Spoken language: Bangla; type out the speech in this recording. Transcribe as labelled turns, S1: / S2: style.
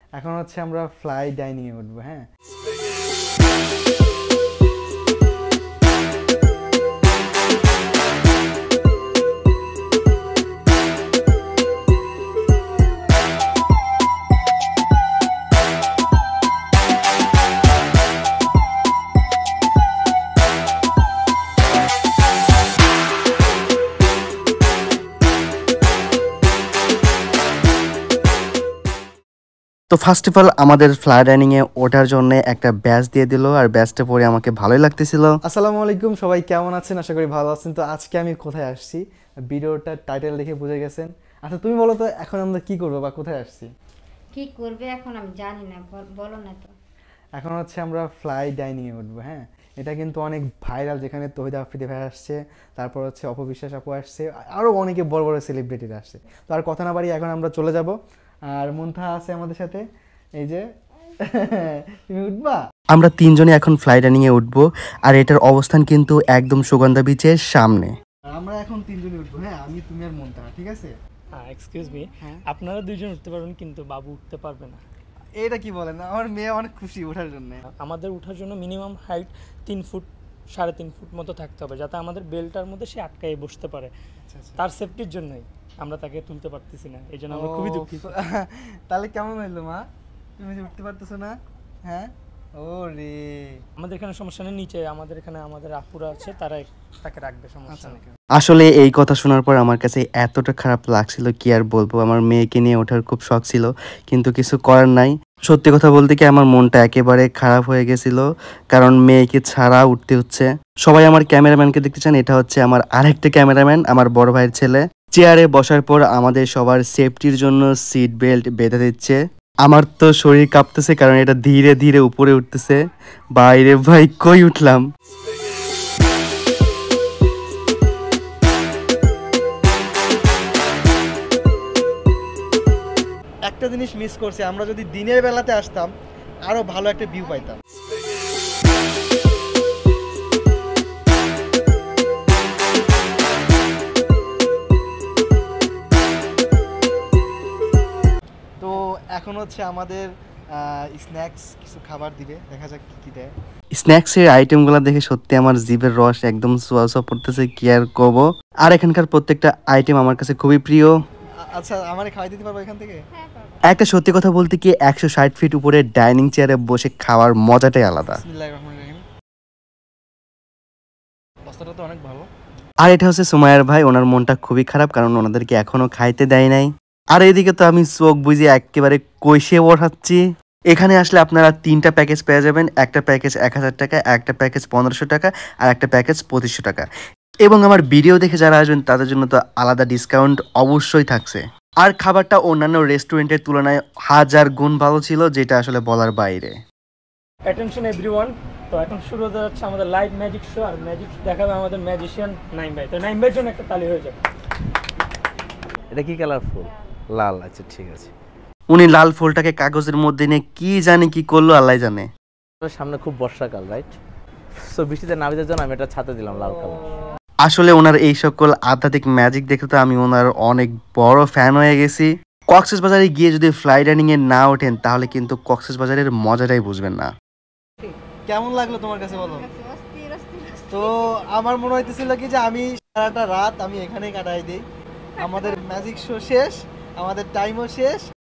S1: এখন হচ্ছে আমরা ফ্লাই ডাইনিং এ উঠবো। হ্যাঁ,
S2: তো ফার্স্ট অফ অল আমাদের ফ্লাই ডাইনিং এ ওঠার জন্য একটা ব্যাচ দিয়ে দিল, আর ব্যাচটা পরে আমাকে ভালোই লাগতেছিল।
S1: আসসালামু আলাইকুম, সবাই কেমন আছেন? আশা করি ভালো আছেন। তো আজকে আমি কোথায় আসছি ভিডিওটার টাইটেল দেখে বুঝে গেছেন। আচ্ছা তুমি বলো তো এখন আমরা কি করবো বা কোথায় আসছি?
S3: কি করবে এখন আমি জানি না, বলো না তো।
S1: এখন হচ্ছে আমরা ফ্লাই ডাইনিং এ উঠবো। হ্যাঁ, এটা কিন্তু অনেক ভাইরাল, যেখানে তহিদ আফ্রিদি ভাই আসছে, তারপর হচ্ছে অপবিশ্বাস আপু আসছে, আরও অনেকে বড় বড় সেলিব্রিটিরা আসছে। তো আর কথা না বাড়ি এখন আমরা চলে যাব। আর মুনথা আছে আমাদের সাথে, এই যে তুমি উঠবা।
S2: আমরা তিনজনে এখন ফ্লাই ডাইনিং এ উঠবো, আর এটার অবস্থান কিন্তু একদম সুগন্ধা বিচের সামনে।
S1: আমরা এখন তিনজনই উঠবো। হ্যাঁ, আমি, তুমি আর মুনথা, ঠিক আছে?
S4: হ্যাঁ, এক্সকিউজ মি, আপনারা দুইজন উঠতে পারবেন কিন্তু বাবু উঠতে পারবে না।
S1: এটা কি বলেন? আমার মেয়ে অনেক খুশি ওঠার জন্য।
S4: আমাদের ওঠার জন্য মিনিমাম হাইট 3 ফুট 3.5 ফুট মতো থাকতে হবে, যাতে আমাদের বেলটার মধ্যে সে আটকায় বসতে পারে। তার সেফটির জন্যই আমরা তাকে তুলতে পারতেছি না, এই জন্য আমরা খুবই দুঃখিত।
S1: তাহলে কেমন হইলো মা, তুমি যে উঠতে পারতেছো না? হ্যাঁ, ও রে,
S4: আমাদের এখানে সমস্যা নেই, নিচে আমাদের এখানে আমাদের আপুরা আছে, তারা তাকে রাখবে, সমস্যা নেই।
S2: আসলে এই কথা শোনার পর আমার কাছে এতটা খারাপ লাগছিল, কি আর বলবো। আমার মেয়েকে নিয়ে ওঠার খুব শখ ছিল, কিন্তু কিছু করার নাই। সত্যি কথা বলতে কি আমার মনটা একেবারে খারাপ হয়ে গেছিল, কারণ মেয়েকে ছাড়া উঠতে হচ্ছে। সবাই আমার ক্যামেরাম্যানকে দেখতে চান, এটা হচ্ছে আমার আরেকটা ক্যামেরাম্যান, আমার বড় ভাইয়ের ছেলে। চেয়ারে বসার পর আমাদের সবার সেফটির জন্য সিট বেল্ট বেঁধে দিচ্ছে। আমার তো শরীর কাঁপতেছে, কারণ এটা ধীরে ধীরে উপরে উঠতেছে। বাইরে ভাই কই উঠলাম।
S1: একটা জিনিস মিস করছি, আমরা যদি দিনের বেলাতে আসতাম আরো ভালো একটা ভিউ পাইতাম। তো এখন হচ্ছে আমাদের স্ন্যাক্স কিছু খাবার দিবে, দেখা যাক কি কি দেয়।
S2: স্ন্যাক্সের আইটেমগুলো দেখে সত্যি আমার জিভের রস একদম সোয়া সোয়া পড়তেছে, কি আর কব। আর এখানকার প্রত্যেকটা আইটেম আমার কাছে খুবই প্রিয়।
S1: আচ্ছা, আমারে খাওয়াই দিতে পারবো এখান থেকে?
S3: হ্যাঁ পারবো।
S2: একটা সত্যি কথা বলতে কি 160 ফিট উপরে ডাইনিং চেয়ারে বসে খাওয়ার মজাটাই আলাদা।
S1: বিসমিল্লাহির রহমানির রহিম। বস্তাটা তো অনেক ভালো।
S2: আর এটা হচ্ছে সুমাইয়ার ভাই, ওনার মনটা খুবই খারাপ, কারণ ওনাদেরকে এখনো খাইতে দেয় নাই। আর এইদিকে তো আমি চোখ বুঝে একেবারে কইসে ওঠাচ্ছি। এখানে আসলে আপনারা 3টা প্যাকেজ পেয়ে যাবেন। একটা প্যাকেজ 1000 টাকা, একটা প্যাকেজ 1500 টাকা, আর একটা প্যাকেজ 2500 টাকা। এবং আমার ভিডিও দেখে যারা আসবেন তাদের জন্য তো আলাদা ডিসকাউন্ট অবশ্যই থাকছে। আর খাবারটা অন্যান্য রেস্টুরেন্টের তুলনায় 1000 গুণ ভালো ছিল, যেটা আসলে বলার বাইরে।
S4: অ্যাটেনশন এভরিওয়ান, তো এখন শুরু হতে যাচ্ছে আমাদের লাইভ ম্যাজিক শো। আর ম্যাজিক দেখাবে আমাদের ম্যাজিশিয়ান নাইম ভাই। তো নাইম ভাইয়ের জন্য একটা তালি হয়ে যাবে।
S5: এটা কি কালারফুল? লাল, আচ্ছা ঠিক আছে।
S2: উনি লাল ফুলটাকে কাগজের মধ্যে নিয়ে কি জানি কি করলো, আল্লাহ জানে।
S5: সামনে খুব বর্ষাকাল, রাইট? সো বৃষ্টিতে না ভেজার জন্য আমি এটা ছাতা দিলাম লাল কালার।
S2: আসলে ওনার এই সকল আধ্যাত্মিক ম্যাজিক দেখে তো আমি ওনার অনেক বড় ফ্যান হয়ে গেছি। কক্সবাজারে গিয়ে যদি ফ্লাই ডাইনিং এ না ওঠেন তাহলে কিন্তু কক্সবাজারের মজাটাই বুঝবেন না।
S1: কেমন লাগলো তোমার কাছে বলো?
S3: অস্থির অস্থির অস্থির।
S1: তো আমার মনে হইতেছিল কি যে আমি সারাটা রাত আমি এখানেই কাটাই দিই। আমাদের ম্যাজিক শো শেষ, আমাদের টাইমও শেষ,